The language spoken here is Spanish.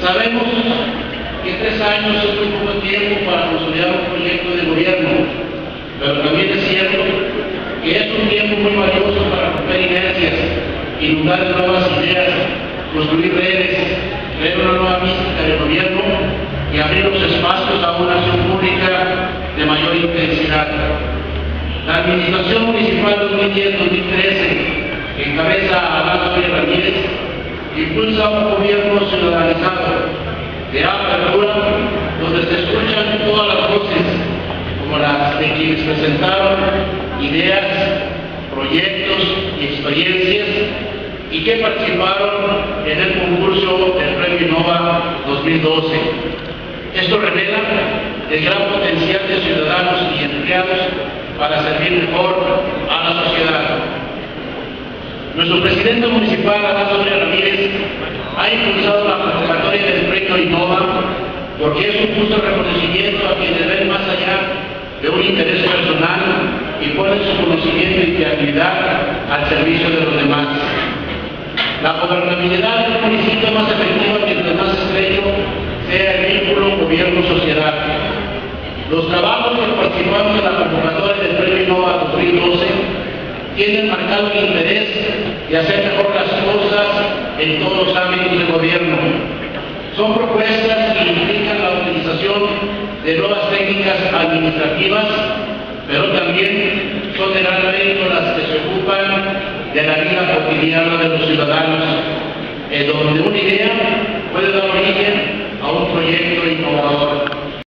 Sabemos que 3 años es muy poco tiempo para consolidar un proyecto de gobierno, pero también es cierto que es un tiempo muy valioso para romper inercias, inundar de nuevas ideas, construir redes, crear una nueva mística de gobierno y abrir los espacios a una acción pública de mayor intensidad. La Administración Municipal 2010-2013, que encabeza a Adán Soria Ramírez, impulsa un gobierno ciudadanizado, de apertura, donde se escuchan todas las voces, como las de quienes presentaron ideas, proyectos y experiencias y que participaron en el concurso del Premio Innova 2012. Esto revela el gran potencial de ciudadanos y empleados para servir mejor a la sociedad. Nuestro presidente municipal, Adán Soria Ramírez, ha impulsado la convocatoria del Premio Innova porque es un justo reconocimiento a quienes ven más allá de un interés personal y ponen su conocimiento y creatividad al servicio de los demás. La gobernabilidad del municipio es más efectiva mientras más estrecho sea el vínculo gobierno-sociedad. Los trabajos que participamos en la convocatoria del Premio Innova 2012 tienen marcado el interés de hacer mejor las cosas en todos los ámbitos del gobierno. Son propuestas que implican la utilización de nuevas técnicas administrativas, pero también son de gran mérito las que se ocupan de la vida cotidiana de los ciudadanos, en donde una idea puede dar origen a un proyecto innovador.